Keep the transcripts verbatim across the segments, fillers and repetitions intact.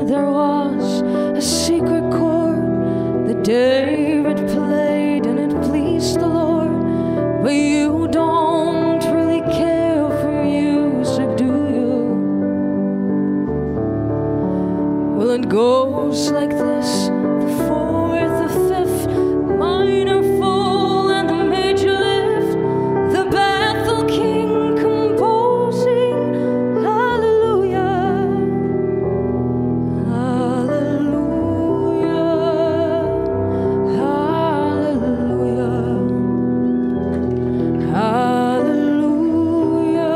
there was a secret chord that David played and it pleased the Lord. But you don't really care for music, do you? Well, it goes like this: the fourth, the fifth, minor fall and the major lift, the Bethel King composing hallelujah, hallelujah, hallelujah, hallelujah,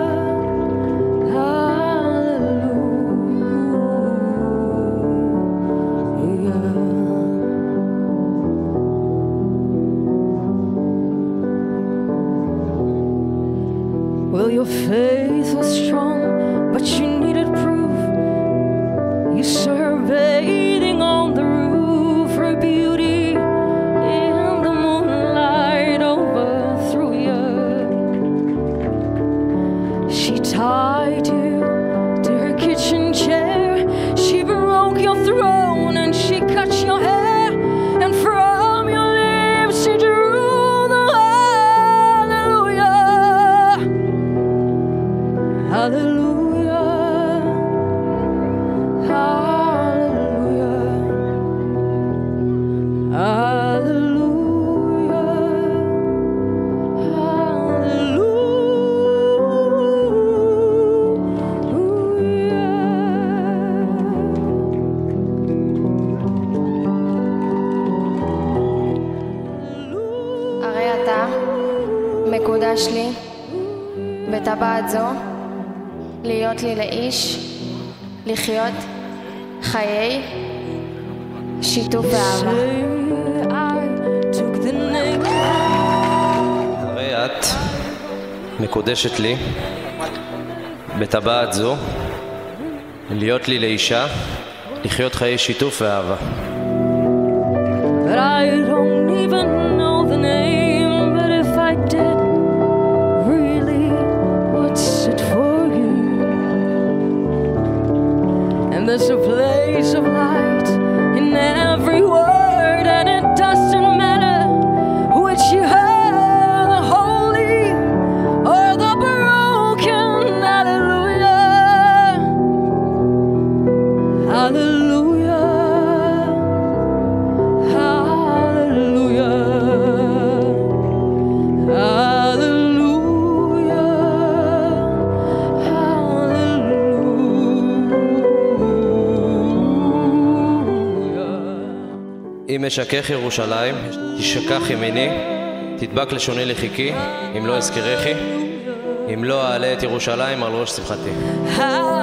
hallelujah. Well, your faith was strong, but you needed proof. You surveying on the roof her beauty in the moonlight overthrew you. She tied you to her kitchen chair. She broke your throne and she cut your hair, and from your lips she drew the hallelujah. Hallelujah, hallelujah, hallelujah, hallelujah. הרי אתה מקודש לי בטבעת זו, להיות לי לאיש, לחיות חיי שיתוף ואהבה. הרי את מקודשת לי בטבעת זו, להיות לי לאישה, לחיות חיי שיתוף ואהבה. But I don't even know the name, but if I did, really, what's it for you? And there's a place of light in every word, and it doesn't matter which you heard, the holy or the broken. Hallelujah, hallelujah, hallelujah, hallelujah, hallelujah. אם אשכך ירושלים, תשכח ימיני, תדבק לשוני לחיקי, אם לא אזכירכי, אם לא אעלה את ירושלים על ראש שמחתי.